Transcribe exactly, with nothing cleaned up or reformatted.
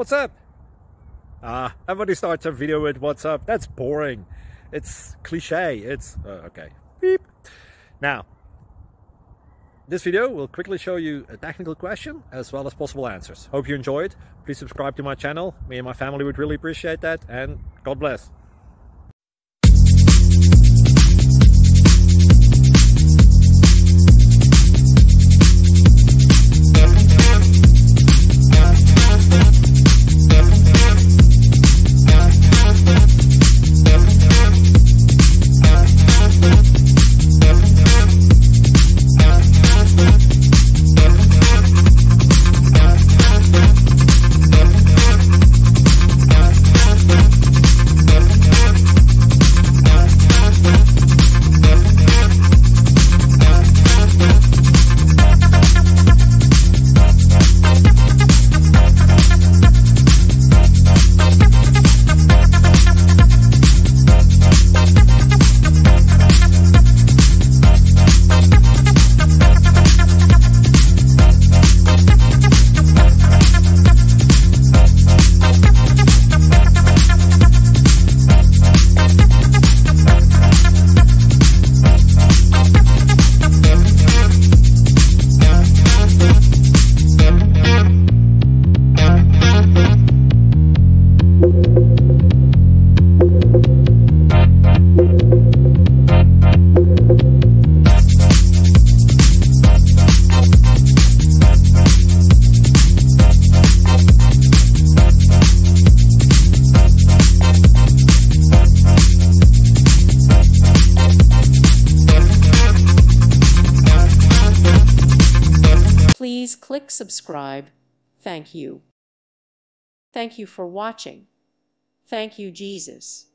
What's up? Ah, everybody starts a video with what's up. That's boring. It's cliche. It's uh, okay. Beep. Now, this video will quickly show you a technical question as well as possible answers. Hope you enjoyed. Please subscribe to my channel. Me and my family would really appreciate that, and God bless. Please click subscribe. Thank you. Thank you for watching. Thank you, Jesus.